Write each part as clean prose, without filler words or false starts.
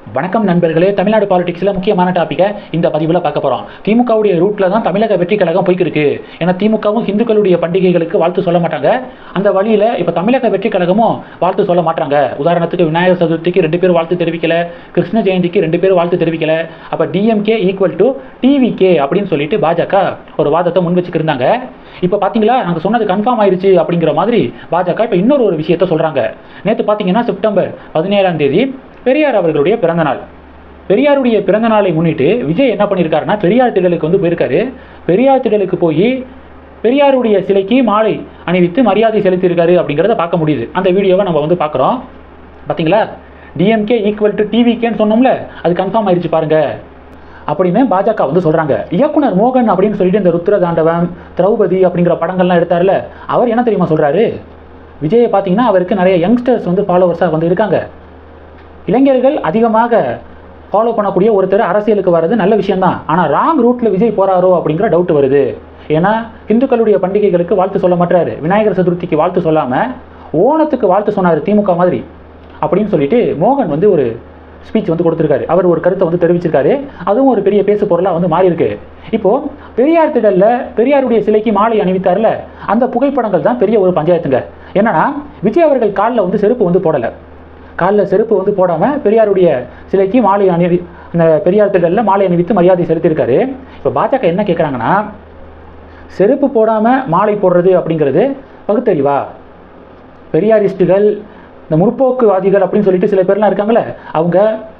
வணக்கம் நண்பர்களே, தமிழ்நாடு பாலிடிக்ஸில் முக்கியமான டாப்பிக்கை இந்த பதிவில் பார்க்க போகிறோம். திமுகவுடைய ரூட்டில் தான் தமிழக வெற்றி கழகம் போய்க்கிருக்கு. ஏன்னா திமுகவும் இந்துக்களுடைய பண்டிகைகளுக்கு வாழ்த்து சொல்ல மாட்டாங்க. அந்த வழியில் இப்போ தமிழக வெற்றி கழகமும் வாழ்த்து சொல்ல மாட்டாங்க. உதாரணத்துக்கு விநாயகர் சதுர்த்திக்கு 2 பேர் வாழ்த்து தெரிவிக்கல, கிருஷ்ண ஜெயந்திக்கு 2 பேர் வாழ்த்து தெரிவிக்கல. அப்போ டிஎம்கே ஈக்குவல் டு டிவிகே அப்படின்னு சொல்லிட்டு பாஜக ஒரு வாதத்தை முன் வச்சுக்கிருந்தாங்க. இப்போ பார்த்தீங்களா, நாங்கள் சொன்னது கன்ஃபார்ம் ஆயிடுச்சு அப்படிங்கிற மாதிரி பாஜக இப்போ இன்னொரு விஷயத்த சொல்கிறாங்க. நேற்று பார்த்தீங்கன்னா செப்டம்பர் 17ஆம் தேதி பெரியார் அவர்களுடைய பிறந்தநாள். பெரியாருடைய பிறந்தநாளை முன்னிட்டு விஜய் என்ன பண்ணியிருக்காருன்னா, பெரியார் திடலுக்கு வந்து போயிருக்காரு. பெரியார் திடலுக்கு போய் பெரியாருடைய சிலைக்கு மாலை அணிவித்து மரியாதை செலுத்தியிருக்காரு அப்படிங்கிறத பார்க்க முடியுது. அந்த வீடியோவை நம்ம வந்து பார்க்குறோம். பார்த்தீங்களா, டிஎம்கே ஈக்குவல் டு டிவிகேன்னு சொன்னோம்ல, அது கன்ஃபார்ம் ஆயிடுச்சு பாருங்க அப்படின்னு பாஜக வந்து சொல்கிறாங்க. இயக்குனர் மோகன் அப்படின்னு சொல்லிட்டு இந்த ருத்ர தாண்டவம், திரௌபதி அப்படிங்கிற படங்கள்லாம் எடுத்தார்ல, அவர் என்ன தெரியுமா சொல்கிறாரு, விஜயை பார்த்தீங்கன்னா அவருக்கு நிறைய யங்ஸ்டர்ஸ் வந்து ஃபாலோவர்ஸாக வந்து இருக்காங்க. இளைஞர்கள் அதிகமாக ஃபாலோ பண்ணக்கூடிய ஒருத்தர் அரசியலுக்கு வர்றது நல்ல விஷயம்தான். ஆனால் ராங் ரூட்டில் விஜய் போகிறாரோ அப்படிங்கிற டவுட் வருது. ஏன்னா இந்துக்களுடைய பண்டிகைகளுக்கு வாழ்த்து சொல்ல மாட்டாரு, விநாயகர் சதுர்த்திக்கு வாழ்த்து சொல்லாமல் ஓணத்துக்கு வாழ்த்து சொன்னார் திமுக மாதிரி அப்படின்னு சொல்லிட்டு மோகன் வந்து ஒரு ஸ்பீச் வந்து கொடுத்துருக்காரு. அவர் ஒரு கருத்தை வந்து தெரிவிச்சிருக்காரு. அதுவும் ஒரு பெரிய பேசு பொருளாக வந்து மாறி இருக்கு. இப்போது பெரியார் திடலில் பெரியாருடைய சிலைக்கு மாலை அணிவித்தார்ல, அந்த புகைப்படங்கள் தான் பெரிய ஒரு பஞ்சாயத்துங்க. என்னன்னா விஜய் அவர்கள் காலில் வந்து செருப்பு வந்து போடலை. காலில் செருப்பு வந்து போடாமல் பெரியாருடைய சிலைக்கு மாலை அந்த பெரியார் திடலில் மாலை அணிவித்து மரியாதை செலுத்தியிருக்காரு. இப்போ பாஜக என்ன கேட்குறாங்கன்னா, செருப்பு போடாமல் மாலை போடுறது அப்படிங்கிறது பகுத்தறிவா? பெரியாரிஸ்டுகள், இந்த முற்போக்குவாதிகள் அப்படின்னு சொல்லிட்டு சில பேர்லாம் இருக்காங்களே, அவங்க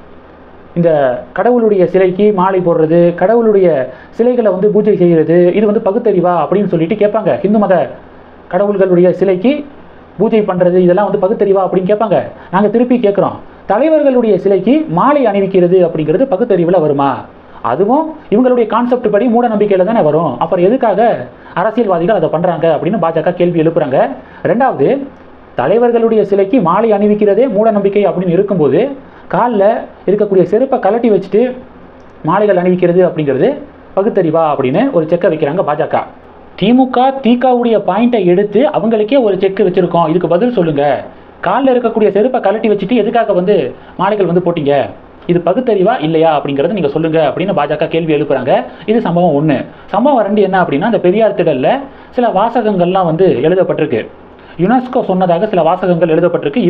இந்த கடவுளுடைய சிலைக்கு மாலை போடுறது, கடவுளுடைய சிலைகளை வந்து பூஜை செய்கிறது, இது வந்து பகுத்தறிவா அப்படின்னு சொல்லிட்டு கேட்பாங்க. இந்து மத கடவுள்களுடைய சிலைக்கு பூஜை பண்ணுறது இதெல்லாம் வந்து பகுத்தறிவா அப்படின்னு கேட்பாங்க. நாங்கள் திருப்பி கேட்குறோம், தலைவர்களுடைய சிலைக்கு மாலை அணிவிக்கிறது அப்படிங்கிறது பகுத்தறிவில் வருமா? அதுவும் இவங்களுடைய கான்செப்ட் படி மூட நம்பிக்கையில் தானே வரும். அப்புறம் எதுக்காக அரசியல்வாதிகள் அதை பண்ணுறாங்க அப்படின்னு பாஜக கேள்வி எழுப்புறாங்க. ரெண்டாவது, தலைவர்களுடைய சிலைக்கு மாலை அணிவிக்கிறதே மூட நம்பிக்கை அப்படின்னு இருக்கும்போது காலில் இருக்கக்கூடிய செருப்பை கலட்டி வச்சுட்டு மாலைகள் அணிவிக்கிறது அப்படிங்கிறது பகுத்தறிவா அப்படின்னு ஒரு செக்கை வைக்கிறாங்க பாஜக. திமுக திகாவுடைய பாயிண்ட்டை எடுத்து அவங்களுக்கே ஒரு செக் வச்சுருக்கோம், இதுக்கு பதில் சொல்லுங்கள். காலில் இருக்கக்கூடிய செருப்பை கலட்டி வச்சுட்டு எதுக்காக வந்து மாலைகள் வந்து போட்டிங்க, இது பகுத்தறிவா இல்லையா அப்படிங்கிறத நீங்கள் சொல்லுங்கள் அப்படின்னு பாஜக கேள்வி எழுப்புறாங்க. இது சம்பவம் 1. சம்பவம் 2 என்ன அப்படின்னா, அந்த பெரியார் திடலில் சில வாசகங்கள்லாம் வந்து எழுதப்பட்டிருக்கு. யுனெஸ்கோ சொன்னதாக சில வாசகங்கள் எழுதப்பட்டிருக்கு.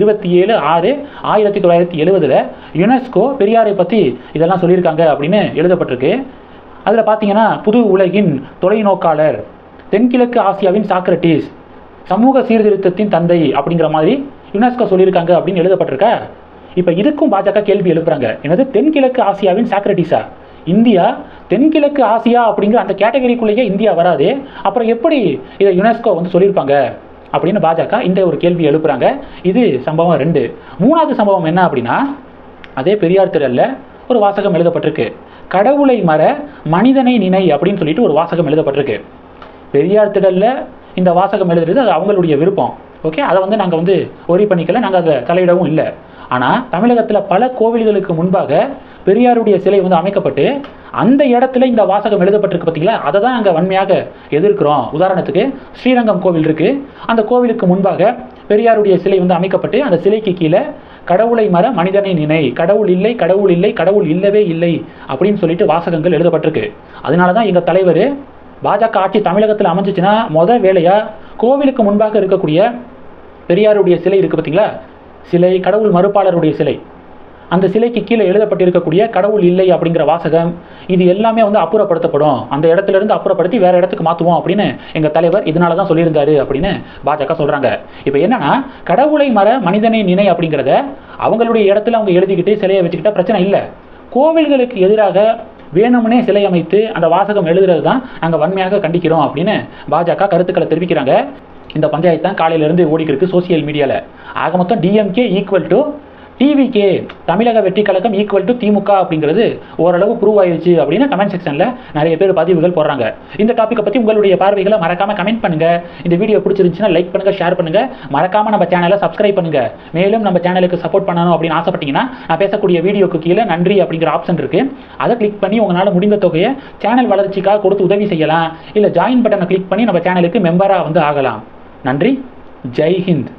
27/6/1970 யுனெஸ்கோ பெரியாரை பற்றி இதெல்லாம் சொல்லியிருக்காங்க அப்படின்னு எழுதப்பட்டிருக்கு. அதில் பார்த்தீங்கன்னா, புது உலகின் தொலைநோக்காளர், தென்கிழக்கு ஆசியாவின் சாக்ரட்டிஸ், சமூக சீர்திருத்தத்தின் தந்தை அப்படிங்கிற மாதிரி யுனெஸ்கோ சொல்லியிருக்காங்க அப்படின்னு எழுதப்பட்டிருக்க. இப்போ இதுக்கும் பாஜக கேள்வி எழுப்புறாங்க. என்னது தென்கிழக்கு ஆசியாவின் சாக்ரட்டிஸா? இந்தியா தென்கிழக்கு ஆசியா அப்படிங்கிற அந்த கேட்டகரிக்குள்ளேயே இந்தியா வராது, அப்புறம் எப்படி இதை யுனெஸ்கோ வந்து சொல்லியிருப்பாங்க அப்படின்னு பாஜக இந்த ஒரு கேள்வி எழுப்புறாங்க. இது சம்பவம் 2. 3வது சம்பவம் என்ன அப்படின்னா, அதே பெரியார் திடலில் ஒரு வாசகம் எழுதப்பட்டிருக்கு. கடவுளை மற மனிதனை நினை அப்படின்னு சொல்லிட்டு ஒரு வாசகம் எழுதப்பட்டிருக்கு. பெரியார் திடலில் இந்த வாசகம் எழுதுறது அது அவங்களுடைய விருப்பம். ஓகே, அதை வந்து நாங்கள் வந்து ஒரி பண்ணிக்கல, நாங்கள் அதை தலையிடவும் இல்லை. ஆனால் தமிழகத்தில் பல கோவில்களுக்கு முன்பாக பெரியாருடைய சிலை வந்து அமைக்கப்பட்டு அந்த இடத்துல இந்த வாசகம் எழுதப்பட்டிருக்கு பார்த்தீங்களா, அதை தான் நாங்கள் வன்மையாக எதிர்க்கிறோம். உதாரணத்துக்கு ஸ்ரீரங்கம் கோவில் இருக்குது, அந்த கோவிலுக்கு முன்பாக பெரியாருடைய சிலை வந்து அமைக்கப்பட்டு அந்த சிலைக்கு கீழே கடவுளை மற மனிதனை நினை, கடவுள் இல்லை, கடவுள் இல்லை, கடவுள் இல்லவே இல்லை அப்படின்னு சொல்லிட்டு வாசகங்கள் எழுதப்பட்டிருக்கு. அதனால தான் எங்கள் தலைவர், பாஜக ஆட்சி தமிழகத்தில் அமைஞ்சிச்சுன்னா மொதல் வேலையாக கோவிலுக்கு முன்பாக இருக்கக்கூடிய பெரியாருடைய சிலை இருக்குது பார்த்தீங்களா, சிலை, கடவுள் மறுப்பாளருடைய சிலை, அந்த சிலைக்கு கீழே எழுதப்பட்டிருக்கக்கூடிய கடவுள் இல்லை அப்படிங்கிற வாசகம், இது எல்லாமே வந்து அப்புறப்படுத்தப்படும், அந்த இடத்துலேருந்து அப்புறப்படுத்தி வேறு இடத்துக்கு மாற்றுவோம் அப்படின்னு எங்கள் தலைவர் இதனால தான் சொல்லியிருந்தாரு அப்படின்னு பாஜக சொல்கிறாங்க. இப்போ என்னன்னா, கடவுளை மற மனிதனை நினை அப்படிங்கிறத அவங்களுடைய இடத்துல அவங்க எழுதிக்கிட்டு சிலையை வச்சுக்கிட்ட பிரச்சனை இல்லை. கோவில்களுக்கு எதிராக வேணும்னே சிலை அமைத்து அந்த வாசகம் எழுதுறது தான் நாங்கள் வன்மையாக கண்டிக்கிறோம் அப்படின்னு பாஜக கருத்துக்களை தெரிவிக்கிறாங்க. இந்த பஞ்சாயத்து தான் காலையிலேருந்து ஓடிக்கிருக்கு சோசியல் மீடியாவில். ஆக மொத்தம் டிஎம்கே ஈக்குவல் டு டிவிகே, தமிழக வெற்றி கழகம் ஈக்குவல் டு திமுக அப்படிங்கிறது ஓரளவு ப்ரூவ் ஆயிடுச்சு அப்படின்னு கமெண்ட் செக்ஷனில் நிறைய பேர் பதிவுகள் போடுறாங்க. இந்த டாப்பிக்கை பற்றி உங்களுடைய பார்வைகளை மறக்காமல் கமெண்ட் பண்ணுங்கள். இந்த வீடியோ பிடிச்சிருந்துச்சுன்னா லைக் பண்ணுங்கள், ஷேர் பண்ணுங்கள், மறக்காமல் நம்ம சேனலை சப்ஸ்கிரைப் பண்ணுங்கள். மேலும் நம்ம சேனலுக்கு சப்போர்ட் பண்ணணும் அப்படின்னு ஆசைப்பட்டீங்கன்னா நான் பேசக்கூடிய வீடியோக்கு கீழே நன்றி அப்படிங்கிற ஆப்ஷன் இருக்குது, அதை கிளிக் பண்ணி உங்களால் முடிந்த தொகையை சேனல் வளர்ச்சிக்காக கொடுத்து உதவி செய்யலாம். இல்லை ஜாயின் பட்டனை கிளிக் பண்ணி நம்ம சேனலுக்கு மெம்பராக வந்து ஆகலாம். நன்றி, ஜெய் ஹிந்த்.